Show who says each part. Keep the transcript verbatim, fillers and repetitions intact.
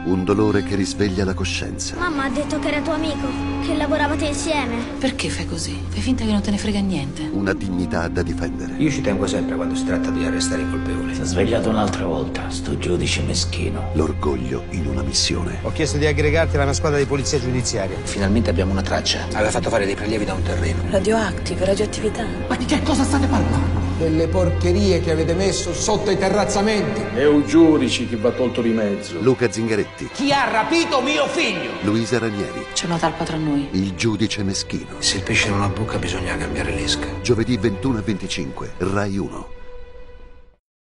Speaker 1: Un dolore che risveglia la coscienza.
Speaker 2: Mamma ha detto che era tuo amico, che lavoravate insieme.
Speaker 3: Perché fai così? Fai finta che non te ne frega niente.
Speaker 1: Una dignità da difendere.
Speaker 4: Io ci tengo sempre quando si tratta di arrestare i colpevoli.
Speaker 5: Si è svegliato un'altra volta, sto giudice meschino.
Speaker 1: L'orgoglio in una missione.
Speaker 6: Ho chiesto di aggregarti alla mia squadra di polizia giudiziaria.
Speaker 4: Finalmente abbiamo una traccia. Aveva fatto fare dei prelievi da un terreno.
Speaker 3: Radioactive, radioattività.
Speaker 5: Ma di che cosa state parlando?
Speaker 7: Delle porcherie che avete messo sotto i terrazzamenti.
Speaker 8: È un giudice che va tolto di mezzo.
Speaker 1: Luca Zingaretti.
Speaker 7: Chi ha rapito mio figlio?
Speaker 1: Luisa Ranieri.
Speaker 3: C'è una talpa tra noi.
Speaker 1: Il giudice meschino.
Speaker 4: Se il pesce non ha bocca bisogna cambiare l'esca.
Speaker 1: Giovedì ventuno e venticinque, Rai uno.